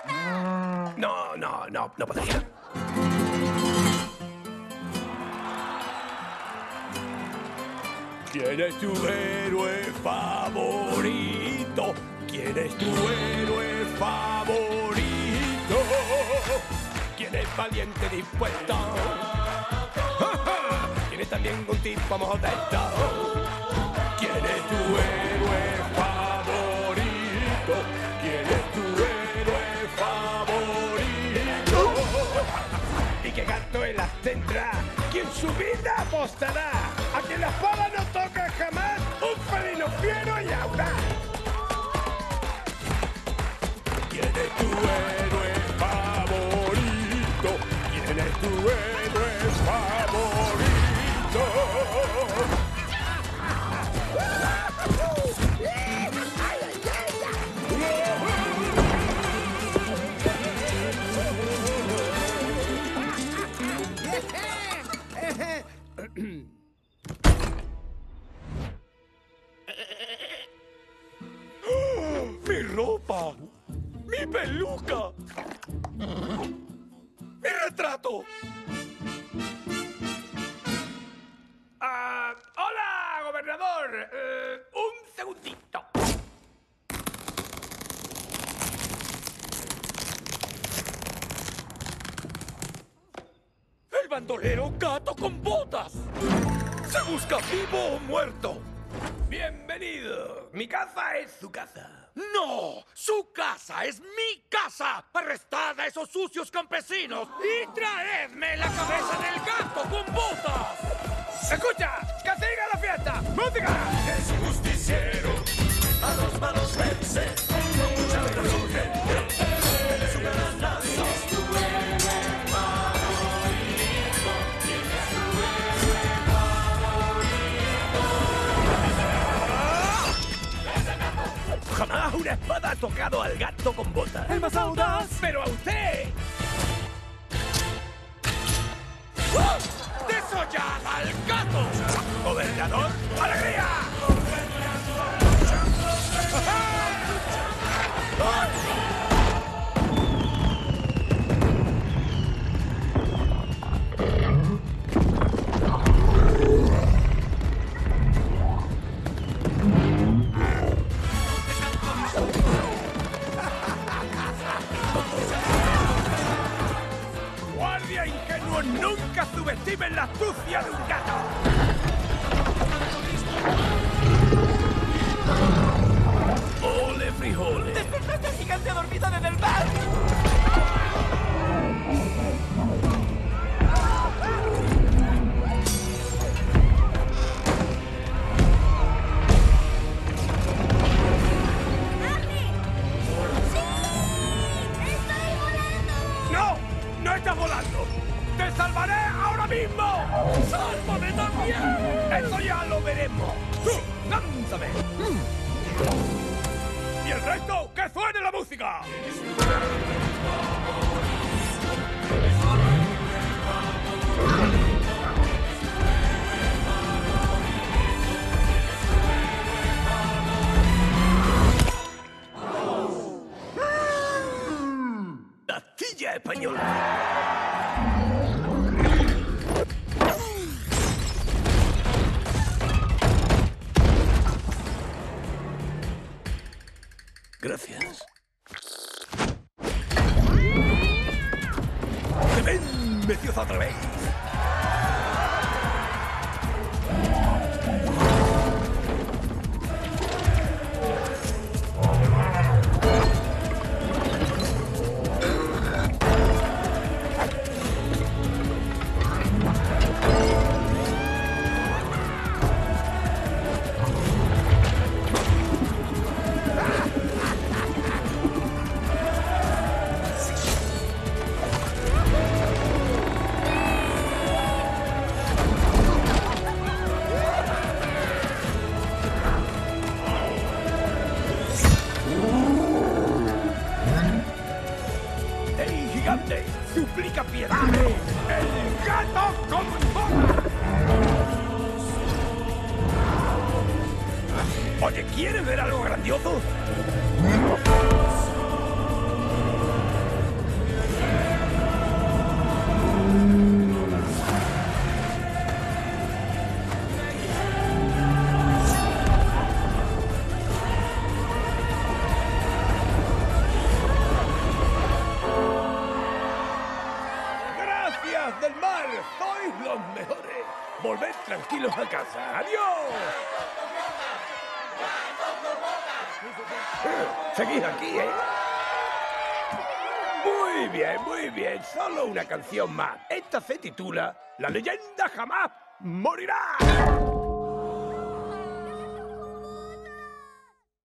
No podría. ¿Quién es tu héroe favorito? ¿Quién es tu héroe favorito? ¿Quién es valiente dispuesto? ¿Quién es también un tipo modesto? ¿Quién es tu héroe favorito? ¿Quién es tu héroe favorito? ¿Y qué gato en las tendrá? ¿Quién su vida apostará? A quien la espada no toca jamás, un felino fiero y audaz. ¿Quién es tu héroe favorito? ¿Quién es tu héroe favorito? ¡Mi ropa! ¡Mi peluca! ¡Mi retrato! ¡Hola, gobernador! Un segundito. ¡El bandolero gato con botas! ¡Se busca vivo o muerto! ¡Bienvenido! Mi casa es su casa. ¡No! ¡Su casa es mi casa! ¡Arrestad a esos sucios campesinos y traedme la cabeza del gato con botas! ¡Escucha! ¡Que siga la fiesta! ¡Música! Es justiciero, a los malos vence, con mucha razón gente, es un gran nazi. Tu héroe favorito, ¿quién es tu héroe favorito? Jamás una espada ha tocado al gato con botas. ¡El más audaz! ¡Pero a usted! ¡Desollad al gato! ¡Gobernador! ¡Alegría! ¡Guardia ingenuo! ¡Nunca subestimen la astucia de un gato! ¡Ole frijoles! ¡Despertaste al gigante dormido en el bar! ¡No! ¡No estás volando! ¡Te salvaré ahora mismo! ¡Sálvame también! ¡Eso ya lo veremos! ¡Lánzame! ¡Y el resto, que suene la música! ¡Astilla española! Gracias. ¡Ven, metidos otra vez! Sois los mejores. Volved tranquilos a casa. ¡Adiós! Seguid aquí, ¿eh? Muy bien. Solo una canción más. Esta se titula La leyenda jamás morirá.